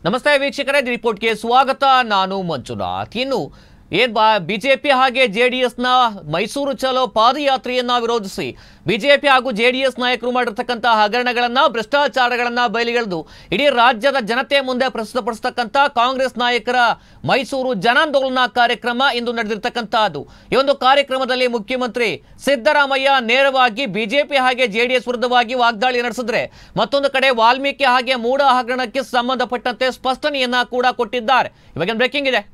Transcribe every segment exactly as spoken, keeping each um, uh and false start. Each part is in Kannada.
ನಮಸ್ತೆ ವೀಕ್ಷಕರೇ, ರಿಪೋರ್ಟ್ಗೆ ಸ್ವಾಗತ. ನಾನು ಮಂಜುನಾಥ್. ಇನ್ನು ಏನ್ ಬಾ ಬಿಜೆಪಿ ಹಾಗೆ ಜೆಡಿಎಸ್ನ ಮೈಸೂರು ಚಲೋ ಪಾದಯಾತ್ರೆಯನ್ನ ವಿರೋಧಿಸಿ ಬಿಜೆಪಿ ಹಾಗೂ ಜೆಡಿಎಸ್ ನಾಯಕರು ಮಾಡಿರ್ತಕ್ಕಂಥ ಹಗರಣಗಳನ್ನ, ಭ್ರಷ್ಟಾಚಾರಗಳನ್ನ ಬಯಲಿಗೆಳೆದು ಇಡೀ ರಾಜ್ಯದ ಜನತೆ ಮುಂದೆ ಪ್ರಸ್ತುತಪಡಿಸತಕ್ಕಂಥ ಕಾಂಗ್ರೆಸ್ ನಾಯಕರ ಮೈಸೂರು ಜನಾಂದೋಲನ ಕಾರ್ಯಕ್ರಮ ಇಂದು ನಡೆದಿರ್ತಕ್ಕಂಥದ್ದು. ಈ ಒಂದು ಕಾರ್ಯಕ್ರಮದಲ್ಲಿ ಮುಖ್ಯಮಂತ್ರಿ ಸಿದ್ದರಾಮಯ್ಯ ನೇರವಾಗಿ ಬಿಜೆಪಿ ಹಾಗೆ ಜೆಡಿಎಸ್ ವಿರುದ್ಧವಾಗಿ ವಾಗ್ದಾಳಿ ನಡೆಸಿದ್ರೆ, ಮತ್ತೊಂದು ಕಡೆ ವಾಲ್ಮೀಕಿ ಹಾಗೆ ಮೂಡ ಹಗರಣಕ್ಕೆ ಸಂಬಂಧಪಟ್ಟಂತೆ ಸ್ಪಷ್ಟನೆಯನ್ನ ಕೂಡ ಕೊಟ್ಟಿದ್ದಾರೆ. ಇವಾಗ ಬ್ರೇಕಿಂಗ್ ಇದೆ.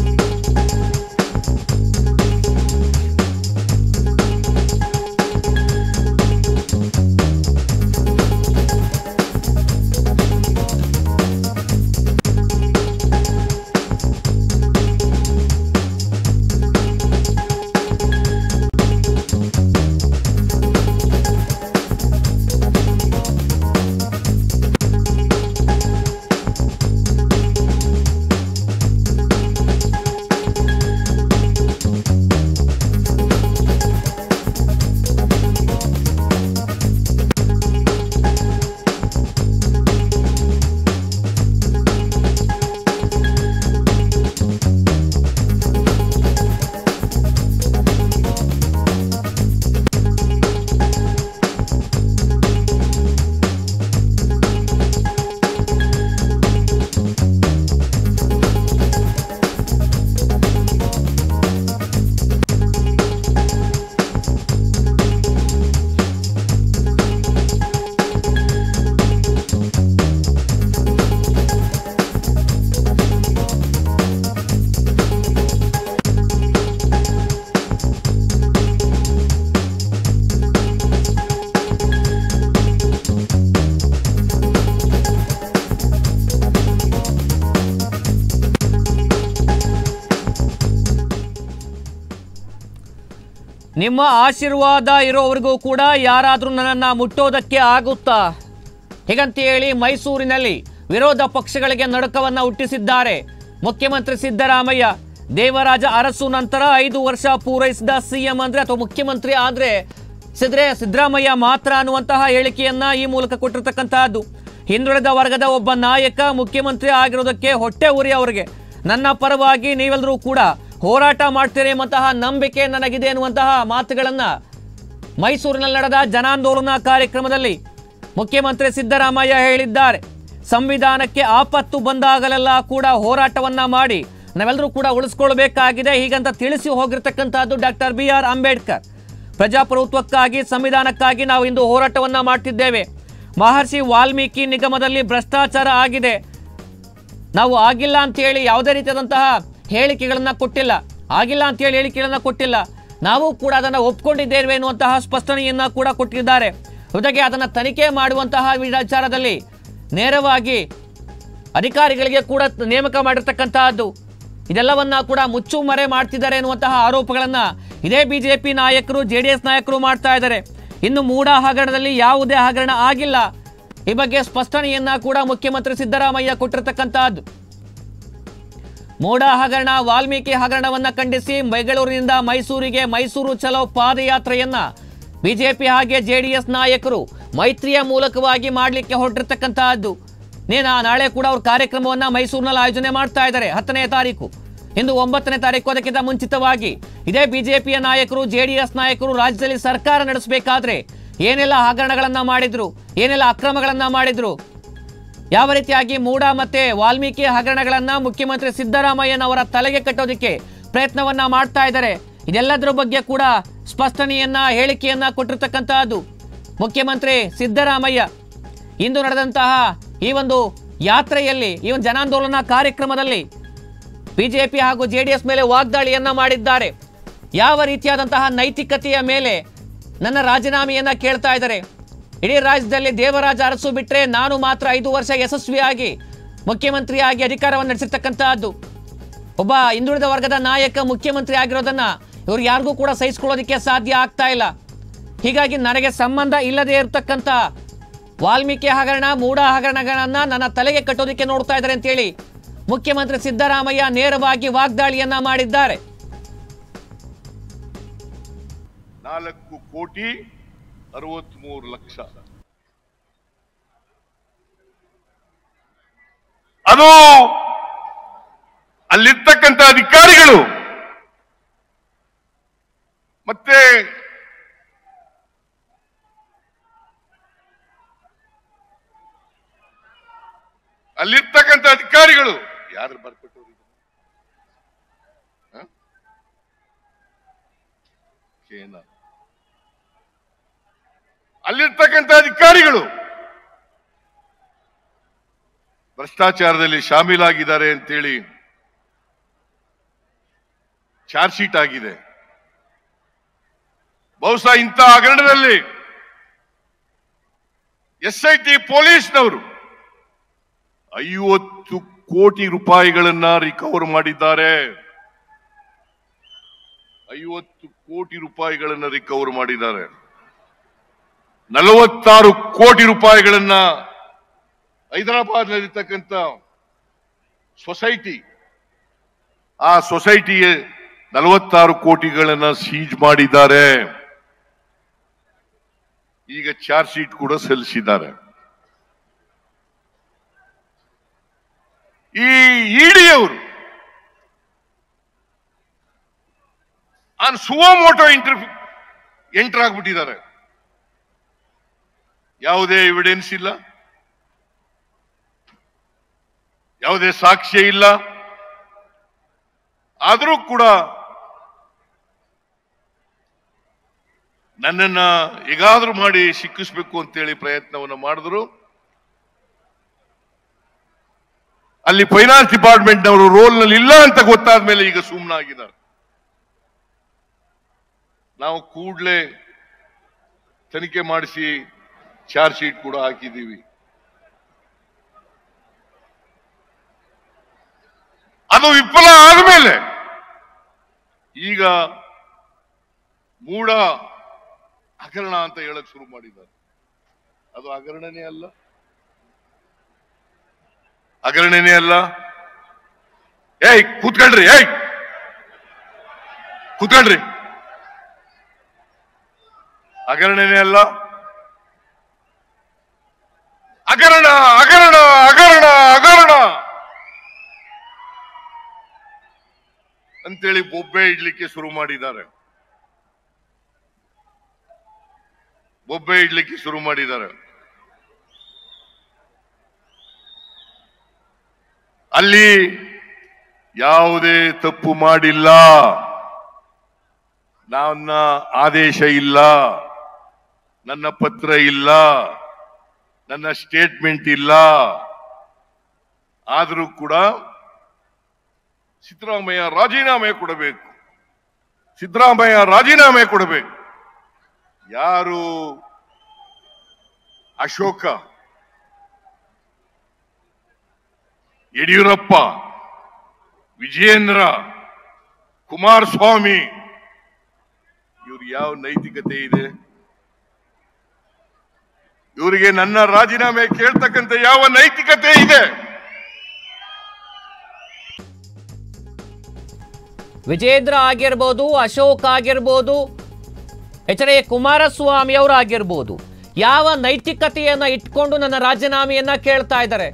ನಿಮ್ಮ ಆಶೀರ್ವಾದ ಇರೋವರೆಗೂ ಕೂಡ ಯಾರಾದರೂ ನನ್ನನ್ನು ಮುಟ್ಟೋದಕ್ಕೆ ಆಗುತ್ತಾ? ಹೀಗಂತ ಹೇಳಿ ಮೈಸೂರಿನಲ್ಲಿ ವಿರೋಧ ಪಕ್ಷಗಳಿಗೆ ನಡುಕವನ್ನು ಹುಟ್ಟಿಸಿದ್ದಾರೆ ಮುಖ್ಯಮಂತ್ರಿ ಸಿದ್ದರಾಮಯ್ಯ. ದೇವರಾಜ ಅರಸು ನಂತರ ಐದು ವರ್ಷ ಪೂರೈಸಿದ ಸಿಎಂ ಅಂದ್ರೆ ಅಥವಾ ಮುಖ್ಯಮಂತ್ರಿ ಆದ್ರೆ ಸಿದ್ರೆ ಸಿದ್ದರಾಮಯ್ಯ ಮಾತ್ರ ಅನ್ನುವಂತಹ ಹೇಳಿಕೆಯನ್ನ ಈ ಮೂಲಕ ಕೊಟ್ಟಿರ್ತಕ್ಕಂತಹದ್ದು. ಹಿಂದುಳಿದ ವರ್ಗದ ಒಬ್ಬ ನಾಯಕ ಮುಖ್ಯಮಂತ್ರಿ ಆಗಿರೋದಕ್ಕೆ ಹೊಟ್ಟೆ ಉರಿ ಅವರಿಗೆ. ನನ್ನ ಪರವಾಗಿ ನೀವೆಲ್ಲರೂ ಕೂಡ ಹೋರಾಟ ಮಾಡ್ತೀರಿ ಎಂಬಂತಹ ನಂಬಿಕೆ ನನಗಿದೆ ಎನ್ನುವಂತಹ ಮಾತುಗಳನ್ನ ಮೈಸೂರಿನಲ್ಲಿ ನಡೆದ ಜನಾಂದೋಲನ ಕಾರ್ಯಕ್ರಮದಲ್ಲಿ ಮುಖ್ಯಮಂತ್ರಿ ಸಿದ್ದರಾಮಯ್ಯ ಹೇಳಿದ್ದಾರೆ. ಸಂವಿಧಾನಕ್ಕೆ ಆಪತ್ತು ಬಂದಾಗಲೆಲ್ಲ ಕೂಡ ಹೋರಾಟವನ್ನ ಮಾಡಿ ನಾವೆಲ್ಲರೂ ಕೂಡ ಉಳಿಸ್ಕೊಳ್ಬೇಕಾಗಿದೆ ಹೀಗಂತ ತಿಳಿಸಿ ಹೋಗಿರ್ತಕ್ಕಂಥದ್ದು ಡಾಕ್ಟರ್ ಬಿ ಆರ್ ಅಂಬೇಡ್ಕರ್. ಪ್ರಜಾಪ್ರಭುತ್ವಕ್ಕಾಗಿ, ಸಂವಿಧಾನಕ್ಕಾಗಿ ನಾವು ಇಂದು ಹೋರಾಟವನ್ನ ಮಾಡ್ತಿದ್ದೇವೆ. ಮಹರ್ಷಿ ವಾಲ್ಮೀಕಿ ನಿಗಮದಲ್ಲಿ ಭ್ರಷ್ಟಾಚಾರ ಆಗಿದೆ, ನಾವು ಆಗಿಲ್ಲ ಅಂತ ಹೇಳಿ ಯಾವುದೇ ರೀತಿಯಾದಂತಹ ಹೇಳಿಕೆಗಳನ್ನ ಕೊಟ್ಟಿಲ್ಲ, ಆಗಿಲ್ಲ ಅಂತ ಹೇಳಿ ಹೇಳಿಕೆಗಳನ್ನ ಕೊಟ್ಟಿಲ್ಲ, ನಾವು ಕೂಡ ಅದನ್ನು ಒಪ್ಕೊಂಡಿದ್ದೇವೆ ಎನ್ನುವಂತಹ ಸ್ಪಷ್ಟನೆಯನ್ನ ಕೂಡ ಕೊಟ್ಟಿದ್ದಾರೆ. ಜೊತೆಗೆ ಅದನ್ನು ತನಿಖೆ ಮಾಡುವಂತಹ ವಿಚಾರದಲ್ಲಿ ನೇರವಾಗಿ ಅಧಿಕಾರಿಗಳಿಗೆ ಕೂಡ ನೇಮಕ ಮಾಡಿರ್ತಕ್ಕಂತಹದ್ದು. ಇದೆಲ್ಲವನ್ನ ಕೂಡ ಮುಚ್ಚು ಮರೆ ಮಾಡ್ತಿದ್ದಾರೆ ಎನ್ನುವಂತಹ ಆರೋಪಗಳನ್ನ ಇದೇ ಬಿಜೆಪಿ ನಾಯಕರು, ಜೆಡಿಎಸ್ ನಾಯಕರು ಮಾಡ್ತಾ ಇದ್ದಾರೆ. ಇನ್ನು ಮೂಡ ಹಗರಣದಲ್ಲಿ ಯಾವುದೇ ಹಗರಣ ಆಗಿಲ್ಲ, ಈ ಬಗ್ಗೆ ಸ್ಪಷ್ಟನೆಯನ್ನ ಕೂಡ ಮುಖ್ಯಮಂತ್ರಿ ಸಿದ್ದರಾಮಯ್ಯ ಕೊಟ್ಟಿರ್ತಕ್ಕಂತಹದ್ದು. ಮೂಡ ಹಗರಣ, ವಾಲ್ಮೀಕಿ ಹಗರಣವನ್ನ ಖಂಡಿಸಿ ಬೆಂಗಳೂರಿನಿಂದ ಮೈಸೂರಿಗೆ ಮೈಸೂರು ಚಲೋ ಪಾದಯಾತ್ರೆಯನ್ನ ಬಿಜೆಪಿ ಹಾಗೆ ಜೆಡಿಎಸ್ ನಾಯಕರು ಮೈತ್ರಿಯ ಮೂಲಕವಾಗಿ ಮಾಡಲಿಕ್ಕೆ ಹೊರಟಿರ್ತಕ್ಕಂತಹದ್ದು. ನೇನಾ ನಾಳೆ ಕೂಡ ಅವ್ರ ಕಾರ್ಯಕ್ರಮವನ್ನ ಮೈಸೂರಿನಲ್ಲಿ ಆಯೋಜನೆ ಮಾಡ್ತಾ ಇದ್ದಾರೆ. ಹತ್ತನೇ ತಾರೀಕು, ಇಂದು ಒಂಬತ್ತನೇ ತಾರೀಕು. ಅದಕ್ಕಿಂತ ಮುಂಚಿತವಾಗಿ ಇದೇ ಬಿಜೆಪಿಯ ನಾಯಕರು, ಜೆಡಿಎಸ್ ನಾಯಕರು ರಾಜ್ಯದಲ್ಲಿ ಸರ್ಕಾರ ನಡೆಸಬೇಕಾದ್ರೆ ಏನೆಲ್ಲ ಹಗರಣಗಳನ್ನ ಮಾಡಿದ್ರು, ಏನೆಲ್ಲ ಅಕ್ರಮಗಳನ್ನ ಮಾಡಿದ್ರು, ಯಾವ ರೀತಿಯಾಗಿ ಮೂಡ ಮತ್ತೆ ವಾಲ್ಮೀಕಿ ಹಗರಣಗಳನ್ನ ಮುಖ್ಯಮಂತ್ರಿ ಸಿದ್ದರಾಮಯ್ಯನವರ ತಲೆಗೆ ಕಟ್ಟೋದಕ್ಕೆ ಪ್ರಯತ್ನವನ್ನ ಮಾಡ್ತಾ ಇದ್ದಾರೆ. ಇದೆಲ್ಲದರ ಬಗ್ಗೆ ಕೂಡ ಸ್ಪಷ್ಟನೆಯನ್ನ, ಹೇಳಿಕೆಯನ್ನ ಕೊಟ್ಟಿರ್ತಕ್ಕಂತಹದ್ದು ಮುಖ್ಯಮಂತ್ರಿ ಸಿದ್ದರಾಮಯ್ಯ. ಇಂದು ನಡೆದಂತಹ ಈ ಒಂದು ಯಾತ್ರೆಯಲ್ಲಿ, ಈ ಒಂದು ಜನಾಂದೋಲನ ಕಾರ್ಯಕ್ರಮದಲ್ಲಿ ಬಿಜೆಪಿ ಹಾಗೂ ಜೆಡಿಎಸ್ ಮೇಲೆ ವಾಗ್ದಾಳಿಯನ್ನ ಮಾಡಿದ್ದಾರೆ. ಯಾವ ರೀತಿಯಾದಂತಹ ನೈತಿಕತೆಯ ಮೇಲೆ ನನ್ನ ರಾಜೀನಾಮೆಯನ್ನ ಕೇಳ್ತಾ ಇದ್ದಾರೆ. ಇಡೀ ರಾಜ್ಯದಲ್ಲಿ ದೇವರಾಜ ಅರಸು ಬಿಟ್ಟರೆ ನಾನು ಮಾತ್ರ ಐದು ವರ್ಷ ಯಶಸ್ವಿಯಾಗಿ ಮುಖ್ಯಮಂತ್ರಿಯಾಗಿ ಅಧಿಕಾರವನ್ನು ನಡೆಸಿರ್ತಕ್ಕಂತಹದ್ದು. ಒಬ್ಬ ಹಿಂದುಳಿದ ವರ್ಗದ ನಾಯಕ ಮುಖ್ಯಮಂತ್ರಿ ಆಗಿರೋದನ್ನ ಇವರು ಯಾರಿಗೂ ಕೂಡ ಸಹಿಸಿಕೊಳ್ಳೋದಕ್ಕೆ ಸಾಧ್ಯ ಆಗ್ತಾ ಇಲ್ಲ. ಹೀಗಾಗಿ ನನಗೆ ಸಂಬಂಧ ಇಲ್ಲದೆ ಇರತಕ್ಕಂತ ವಾಲ್ಮೀಕಿ ಹಗರಣ, ಮೂಡ ಹಗರಣಗಳನ್ನ ನನ್ನ ತಲೆಗೆ ಕಟ್ಟೋದಕ್ಕೆ ನೋಡ್ತಾ ಇದ್ದಾರೆ ಅಂತೇಳಿ ಮುಖ್ಯಮಂತ್ರಿ ಸಿದ್ದರಾಮಯ್ಯ ನೇರವಾಗಿ ವಾಗ್ದಾಳಿಯನ್ನ ಮಾಡಿದ್ದಾರೆ. ನಾಲ್ಕು ಕೋಟಿ ಅರವತ್ಮೂರು ಲಕ್ಷ ಅದು ಅಲ್ಲಿರ್ತಕ್ಕಂಥ ಅಧಿಕಾರಿಗಳು ಮತ್ತೆ ಅಲ್ಲಿರ್ತಕ್ಕಂಥ ಅಧಿಕಾರಿಗಳು ಯಾರು ಬರ್ಕೊಟ್ಟರು ಅಲ್ಲಿರ್ತಕ್ಕಂಥ ಅಧಿಕಾರಿಗಳು ಭ್ರಷ್ಟಾಚಾರದಲ್ಲಿ ಶಾಮೀಲಾಗಿದ್ದಾರೆ ಅಂತೇಳಿ ಚಾರ್ಜ್ ಶೀಟ್ ಆಗಿದೆ. ಬಹುಶಃ ಇಂಥ ಹಗರಣದಲ್ಲಿ ಎಸ್ ಐ ಟಿ ಪೊಲೀಸ್ನವರು ಐವತ್ತು ಕೋಟಿ ರೂಪಾಯಿಗಳನ್ನ ರಿಕವರ್ ಮಾಡಿದ್ದಾರೆ. ಐವತ್ತು ಕೋಟಿ ರೂಪಾಯಿಗಳನ್ನ ರಿಕವರ್ ಮಾಡಿದ್ದಾರೆ. ನಲವತ್ತಾರು ಕೋಟಿ ರೂಪಾಯಿಗಳನ್ನ ಹೈದರಾಬಾದ್ ನಲ್ಲಿರ್ತಕ್ಕಂಥ ಸೊಸೈಟಿ ಆ ಸೊಸೈಟಿಗೆ ನಲವತ್ತಾರು ಕೋಟಿಗಳನ್ನ ಸೀಜ್ ಮಾಡಿದ್ದಾರೆ. ಈಗ ಚಾರ್ಜ್ ಶೀಟ್ ಕೂಡ ಸಲ್ಲಿಸಿದ್ದಾರೆ. ಈ ಇಡಿಯವರು ಆನ್ ಸುವೋಮೋಟೋ ಇಂಟರ್ ಎಂಟರ್ ಆಗ್ಬಿಟ್ಟಿದ್ದಾರೆ. ಯಾವುದೇ ಎವಿಡೆನ್ಸ್ ಇಲ್ಲ, ಯಾವುದೇ ಸಾಕ್ಷ್ಯ ಇಲ್ಲ. ಆದರೂ ಕೂಡ ನನ್ನನ್ನ ಹೇಗಾದ್ರೂ ಮಾಡಿ ಸಿಕ್ಕಿಸ್ಬೇಕು ಅಂತೇಳಿ ಪ್ರಯತ್ನವನ್ನು ಮಾಡಿದ್ರು. ಅಲ್ಲಿ ಫೈನಾನ್ಸ್ ಡಿಪಾರ್ಟ್ಮೆಂಟ್ನವರು ರೋಲ್ ನಲ್ಲಿ ಇಲ್ಲ ಅಂತ ಗೊತ್ತಾದ ಮೇಲೆ ಈಗ ಸುಮ್ಮನಾಗಿದ್ದಾರೆ. ನಾವು ಕೂಡಲೇ ತನಿಖೆ ಮಾಡಿಸಿ ಚಾರ್ಜ್ ಶೀಟ್ ಕೂಡ ಹಾಕಿದ್ದೀವಿ. ಅದು ವಿಫಲ ಆದಮೇಲೆ ಈಗ ಮೂಢ ಹಗರಣ ಅಂತ ಹೇಳಕ್ ಶುರು ಮಾಡಿದ್ದಾರೆ. ಅದು ಹಗರಣನೇ ಅಲ್ಲ, ಹಗರಣನೇ ಅಲ್ಲ. ಏಯ್ ಕೂತ್ಕೊಳ್ರಿ, ಏಯ್ ಕೂತ್ಕೊಳ್ರಿ. ಹಗರಣನೇ ಅಲ್ಲ, ಹಗರಣ ಹಗರಣ ಹಗರಣ ಹಗರಣ ಅಂತೇಳಿ ಬೊಬ್ಬೆ ಇಡ್ಲಿಕ್ಕೆ ಶುರು ಮಾಡಿದ್ದಾರೆ. ಬೊಬ್ಬೆ ಇಡ್ಲಿಕ್ಕೆ ಶುರು ಮಾಡಿದ್ದಾರೆ. ಅಲ್ಲಿ ಯಾವುದೇ ತಪ್ಪು ಮಾಡಿಲ್ಲ, ನನ್ನ ಆದೇಶ ಇಲ್ಲ, ನನ್ನ ಪತ್ರ ಇಲ್ಲ, ನನ್ನ ಸ್ಟೇಟ್ಮೆಂಟ್ ಇಲ್ಲ. ಆದರೂ ಕೂಡ ಸಿದ್ದರಾಮಯ್ಯ ರಾಜೀನಾಮೆ ಕೊಡಬೇಕು, ಸಿದ್ದರಾಮಯ್ಯ ರಾಜೀನಾಮೆ ಕೊಡಬೇಕು. ಯಾರು ಅಶೋಕ, ಯಡಿಯೂರಪ್ಪ, ವಿಜಯೇಂದ್ರ, ಕುಮಾರಸ್ವಾಮಿ, ಇವ್ರು ಯಾವ ನೈತಿಕತೆ ಇದೆ? ಇವರಿಗೆ ನನ್ನ ರಾಜೀನಾಮೆ ಕೇಳ್ತಕ್ಕಂಥ ಯಾವ ನೈತಿಕತೆ ಇದೆ? ವಿಜೇಂದ್ರ ಆಗಿರ್ಬೋದು, ಅಶೋಕ್ ಆಗಿರ್ಬೋದು, ಎಚ್ ಡಿ ಕುಮಾರಸ್ವಾಮಿ ಅವರು ಆಗಿರ್ಬೋದು, ಯಾವ ನೈತಿಕತೆಯನ್ನ ಇಟ್ಕೊಂಡು ನನ್ನ ರಾಜೀನಾಮೆಯನ್ನ ಕೇಳ್ತಾ ಇದ್ದಾರೆ?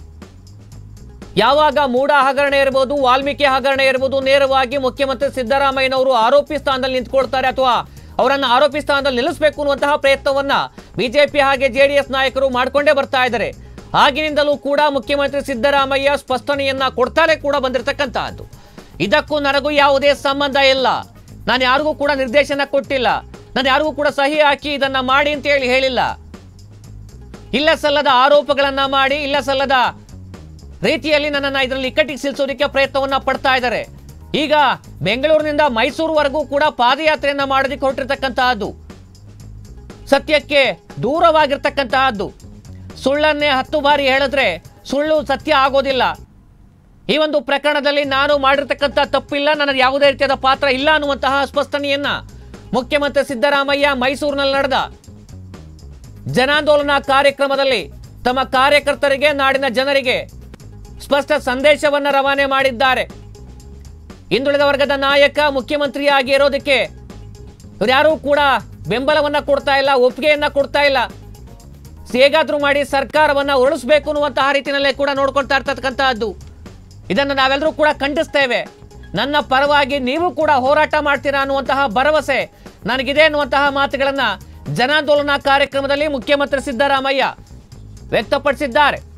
ಯಾವಾಗ ಮೂಢ ಹಗರಣ ಇರ್ಬೋದು, ವಾಲ್ಮೀಕಿ ಹಗರಣ ಇರ್ಬೋದು, ನೇರವಾಗಿ ಮುಖ್ಯಮಂತ್ರಿ ಸಿದ್ದರಾಮಯ್ಯನವರು ಆರೋಪಿ ಸ್ಥಾನದಲ್ಲಿ ನಿಂತ್ಕೊಳ್ತಾರೆ ಅಥವಾ ಅವರನ್ನು ಆರೋಪಿ ಸ್ಥಾನದಲ್ಲಿ ನಿಲ್ಲಿಸಬೇಕು ಅನ್ನುವಂತಹ ಪ್ರಯತ್ನವನ್ನ ಬಿಜೆಪಿ ಹಾಗೆ ಜೆಡಿಎಸ್ ನಾಯಕರು ಮಾಡಿಕೊಂಡೇ ಬರ್ತಾ ಇದ್ದಾರೆ. ಆಗಿನಿಂದಲೂ ಕೂಡ ಮುಖ್ಯಮಂತ್ರಿ ಸಿದ್ದರಾಮಯ್ಯ ಸ್ಪಷ್ಟನೆಯನ್ನ ಕೊಡ್ತಾರೆ ಕೂಡ ಬಂದಿರತಕ್ಕಂತಹದ್ದು. ಇದಕ್ಕೂ ನನಗೂ ಯಾವುದೇ ಸಂಬಂಧ ಇಲ್ಲ, ನಾನು ಯಾರಿಗೂ ಕೂಡ ನಿರ್ದೇಶನ ಕೊಟ್ಟಿಲ್ಲ, ನಾನು ಯಾರಿಗೂ ಕೂಡ ಸಹಿ ಹಾಕಿ ಇದನ್ನ ಮಾಡಿ ಅಂತ ಹೇಳಿ ಹೇಳಿಲ್ಲ. ಇಲ್ಲ ಸಲ್ಲದ ಆರೋಪಗಳನ್ನ ಮಾಡಿ ಇಲ್ಲ ಸಲ್ಲದ ರೀತಿಯಲ್ಲಿ ನನ್ನನ್ನು ಇದರಲ್ಲಿ ಇಕ್ಕಟ್ಟಿಗೆ ಸಿಲ್ಸೋದಕ್ಕೆ ಪ್ರಯತ್ನವನ್ನ ಪಡ್ತಾ ಇದ್ದಾರೆ. ಈಗ ಬೆಂಗಳೂರಿನಿಂದ ಮೈಸೂರುವರೆಗೂ ಕೂಡ ಪಾದಯಾತ್ರೆಯನ್ನ ಮಾಡೋದಕ್ಕೆ ಹೊರಟಿರ್ತಕ್ಕಂತಹದ್ದು, ಸತ್ಯಕ್ಕೆ ದೂರವಾಗಿರ್ತಕ್ಕಂತಹದ್ದು. ಸುಳ್ಳನ್ನೇ ಹತ್ತು ಬಾರಿ ಹೇಳಿದ್ರೆ ಸುಳ್ಳು ಸತ್ಯ ಆಗೋದಿಲ್ಲ. ಈ ಒಂದು ಪ್ರಕರಣದಲ್ಲಿ ನಾನು ಮಾಡಿರ್ತಕ್ಕಂಥ ತಪ್ಪಿಲ್ಲ, ನನ್ನ ಯಾವುದೇ ರೀತಿಯಾದ ಪಾತ್ರ ಇಲ್ಲ ಅನ್ನುವಂತಹ ಸ್ಪಷ್ಟನೆಯನ್ನ ಮುಖ್ಯಮಂತ್ರಿ ಸಿದ್ದರಾಮಯ್ಯ ಮೈಸೂರಿನಲ್ಲಿ ನಡೆದ ಜನಾಂದೋಲನ ಕಾರ್ಯಕ್ರಮದಲ್ಲಿ ತಮ್ಮ ಕಾರ್ಯಕರ್ತರಿಗೆ, ನಾಡಿನ ಜನರಿಗೆ ಸ್ಪಷ್ಟ ಸಂದೇಶವನ್ನ ರವಾನೆ ಮಾಡಿದ್ದಾರೆ. ಹಿಂದುಳಿದ ವರ್ಗದ ನಾಯಕ ಮುಖ್ಯಮಂತ್ರಿಯಾಗಿ ಇರೋದಕ್ಕೆ ಯಾರೂ ಕೂಡ ಬೆಂಬಲವನ್ನ ಕೊಡ್ತಾ ಇಲ್ಲ, ಒಪ್ಪಿಗೆಯನ್ನ ಕೊಡ್ತಾ ಇಲ್ಲ. ಹೇಗಾದ್ರೂ ಮಾಡಿ ಸರ್ಕಾರವನ್ನ ಉರುಳಿಸಬೇಕು ಅನ್ನುವಂತಹ ರೀತಿಯಲ್ಲೇ ಕೂಡ ನೋಡ್ಕೊಳ್ತಾ ಇರ್ತಕ್ಕಂತಹದ್ದು. ಇದನ್ನು ನಾವೆಲ್ಲರೂ ಕೂಡ ಖಂಡಿಸ್ತೇವೆ. ನನ್ನ ಪರವಾಗಿ ನೀವು ಕೂಡ ಹೋರಾಟ ಮಾಡ್ತೀರಾ ಅನ್ನುವಂತಹ ಭರವಸೆ ನನಗಿದೆ ಅನ್ನುವಂತಹ ಮಾತುಗಳನ್ನ ಜನಾಂದೋಲನ ಕಾರ್ಯಕ್ರಮದಲ್ಲಿ ಮುಖ್ಯಮಂತ್ರಿ ಸಿದ್ದರಾಮಯ್ಯ ವ್ಯಕ್ತಪಡಿಸಿದ್ದಾರೆ.